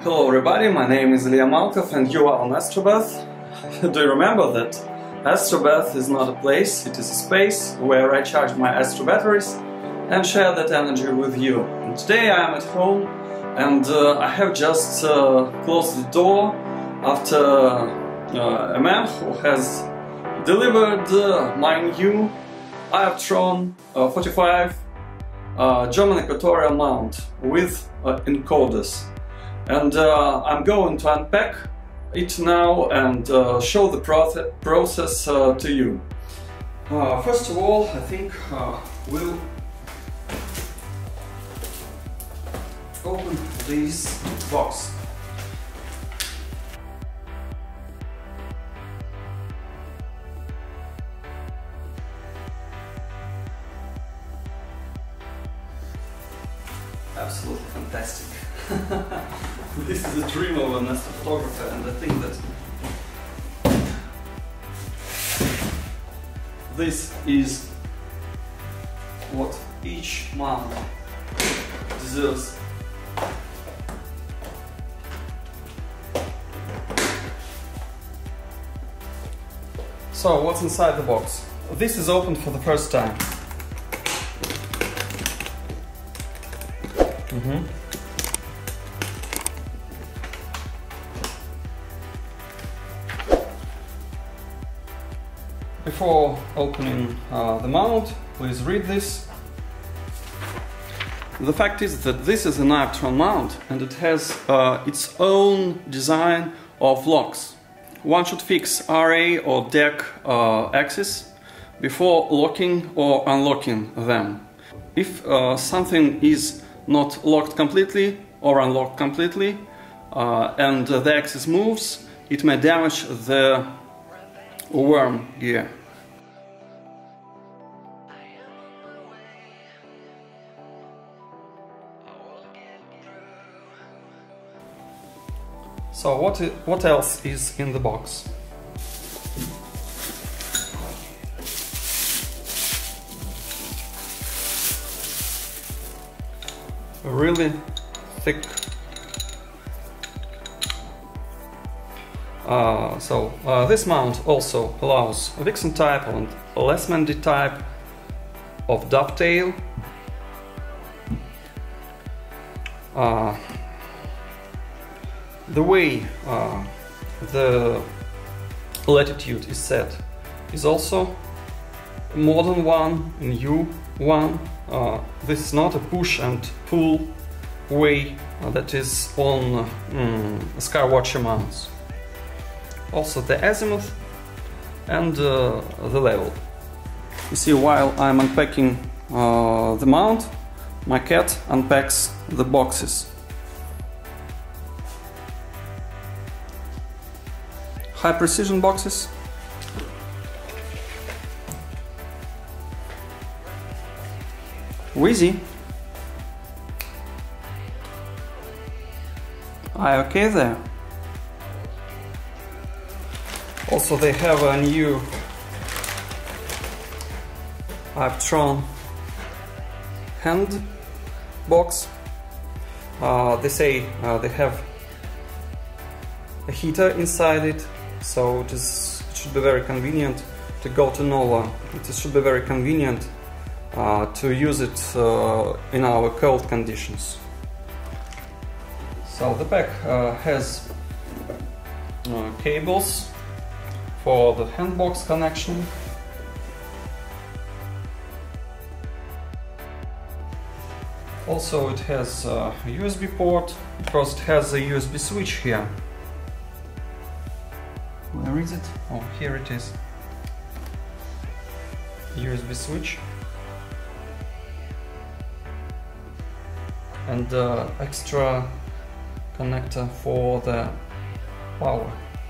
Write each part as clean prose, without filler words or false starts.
Hello everybody, my name is Ilya Malkov and you are on AstroBath. Do you remember that AstroBath is not a place, it is a space where I charge my Astro batteries and share that energy with you. And today I am at home and I have just closed the door after a man who has delivered my new iOptron 45 German equatorial mount with encoders. And I'm going to unpack it now and show the process to you. First of all, I think we'll open this box. Absolutely fantastic. This is a dream of an astrophotographer, and I think that this is what each mount deserves. So, what's inside the box? This is opened for the first time. Before opening the mount, please read this. The fact is that this is an iOptron mount and it has its own design of locks. One should fix RA or deck axis before locking or unlocking them. If something is not locked completely or unlocked completely and the axis moves, it may damage the worm gear. So what else is in the box? A really thick this mount also allows a Vixen type and a Lesmandy type of dovetail. The way the latitude is set is also a modern one, a new one. This is not a push and pull way that is on Skywatcher mounts. Also the azimuth and the level. You see, while I'm unpacking the mount, my cat unpacks the boxes. High precision boxes. Wheezy. Are you okay there? Also, they have a new iOptron hand box. They say they have a heater inside it, so it should be very convenient to go to NOVA. It should be very convenient to use it in our cold conditions. So the pack has cables for the handbox connection. Also it has a USB port, because it has a USB switch here. Where is it? Oh, here it is. USB switch. And extra connector for the power.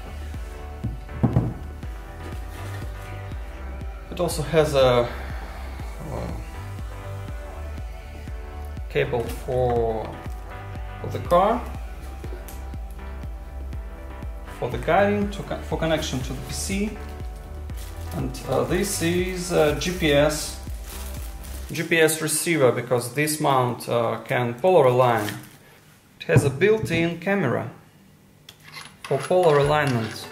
It also has a cable for the car, for the guiding, for connection to the PC, and this is a GPS receiver, because this mount can polar align. It has a built-in camera for polar alignment.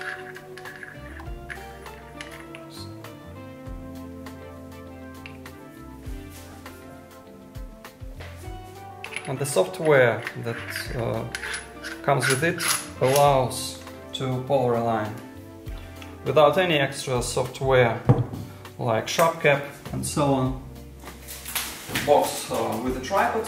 And the software that comes with it allows to polar align without any extra software like sharp cap and so on. The box with a tripod.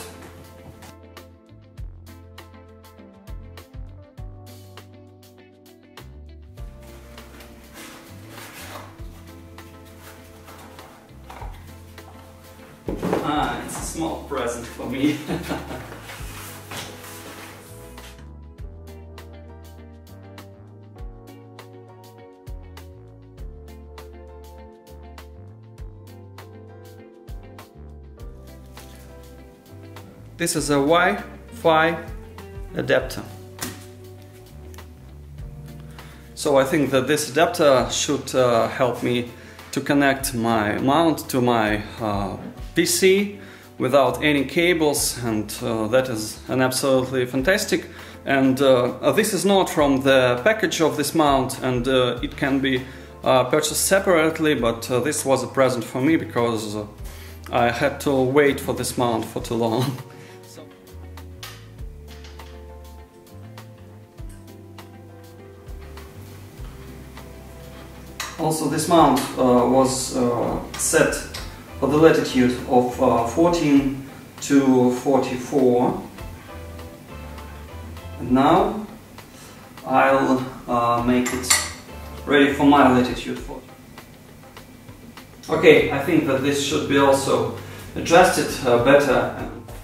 It's a small present for me. This is a Wi-Fi adapter. So I think that this adapter should help me to connect my mount to my PC without any cables, and that is an absolutely fantastic. And this is not from the package of this mount, and it can be purchased separately, but this was a present for me because I had to wait for this mount for too long. Also, this mount was set for the latitude of 14 to 44. And now I'll make it ready for my latitude 40. Okay, I think that this should be also adjusted better.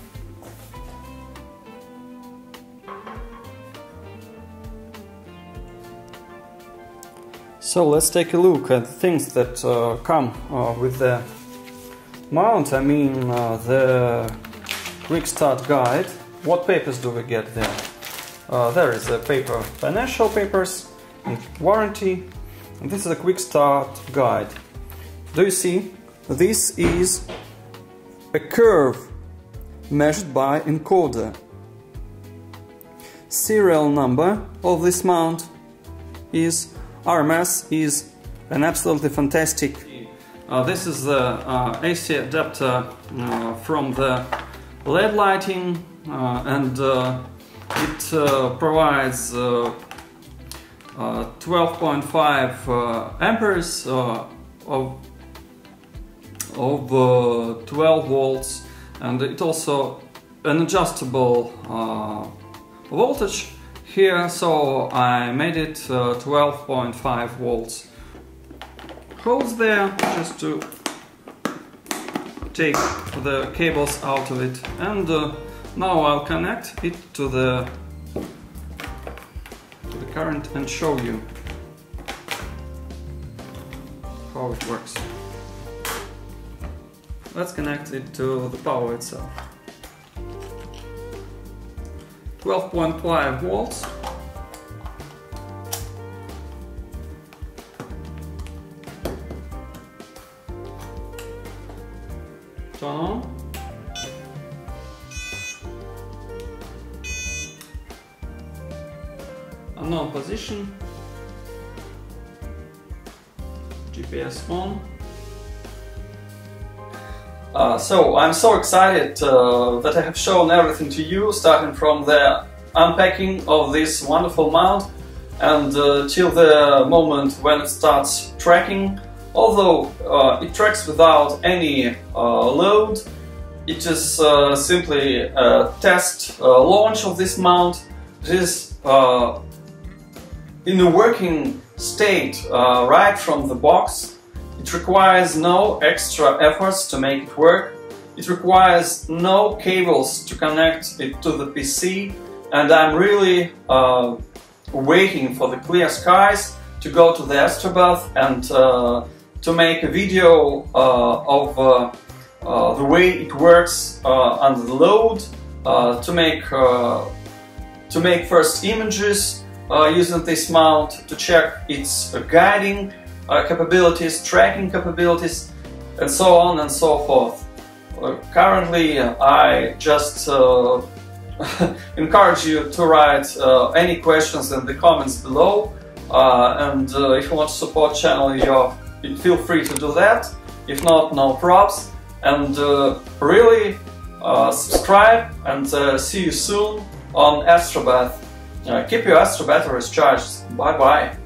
So let's take a look at things that come with the mount. I mean the quick start guide. What papers do we get there? There is a paper, financial papers, and warranty. And this is a quick start guide. Do you see? This is a curve measured by encoder. Serial number of this mount is RMS is an absolutely fantastic. This is the AC adapter from the LED lighting, and it provides 12.5 amperes of 12 volts, and it also an adjustable voltage here, so I made it 12.5 volts. Holes there just to take the cables out of it, and now I'll connect it to the current and show you how it works. Let's connect it to the power itself. 12.5 volts. Turn on. Unknown position. GPS on. So I'm so excited that I have shown everything to you, starting from the unpacking of this wonderful mount and till the moment when it starts tracking. Although it tracks without any load, it is simply a test launch of this mount. It is in a working state right from the box. It requires no extra efforts to make it work. It requires no cables to connect it to the PC, and I'm really waiting for the clear skies to go to the AstroBath and to make a video of the way it works under the load, to make first images using this mount, to check its guiding capabilities, tracking capabilities, and so on and so forth. Currently I just encourage you to write any questions in the comments below, and if you want to support channel, you feel free to do that. If not, no props, and really subscribe, and see you soon on AstroBath. Keep your Astro batteries charged. Bye bye.